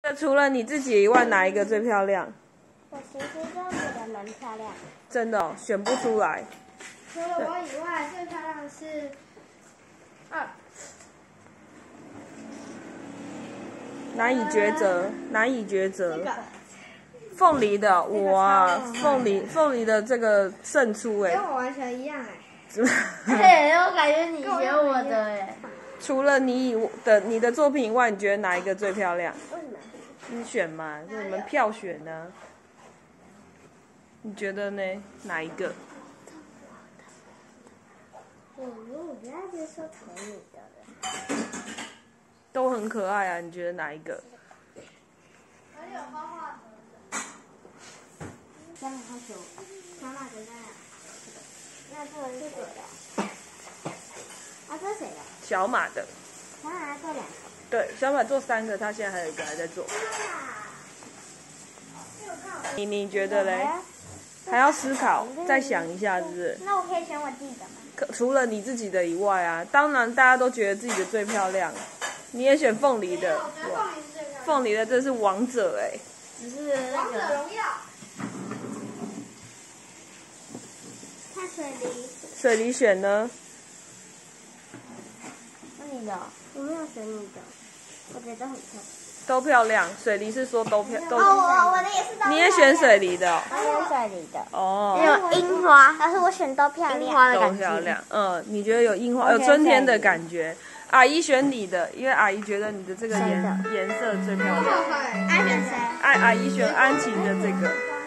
除了你自己以外，哪一个最漂亮？ 我其实都觉得蛮漂亮的。 真的、哦，选不出来。 除了我以外，最漂亮的是难以抉择，难以抉择。 这个凤梨的，哇，凤梨的这个胜出哎、 跟我完全一样哎。 对，我感觉你选我的哎。 除了你的作品以外，你觉得哪一个最漂亮？ 为什么？ 你选嘛，就你们票选呢、你觉得呢？哪一个？ 我不要接受同你的人。 都很可爱啊，你觉得哪一个？ 还有画画盒的。 妈妈好久， 妈妈在哪？ 那这个是谁的？啊，这是谁的？ 小马的。 小马做2个。 对，小马做3个，他现在还有一个还在做。你觉得嘞？还要思考，再想一下，是不是？ 那我可以选我自己的吗？ 除了你自己的以外啊，当然大家都觉得自己的最漂亮，你也选凤梨的， 我觉得凤梨是最漂亮。 凤梨的这是王者哎、 只是那王者个。 荣耀。 看水梨。 水梨选呢？ 那你的？我没有选你的，我觉得很漂亮。 都漂亮，水梨是说都漂都。 我的也是都。 你也选水梨的哦？ 我选水梨的。 哦， 有樱花，但是我选都漂亮。樱花的都感觉。 漂亮，你觉得有樱花，有我选春天的水梨感觉。阿姨选你的，因为阿姨觉得你的这个颜色最漂亮。 爱选谁？ 阿姨选安晴的这个。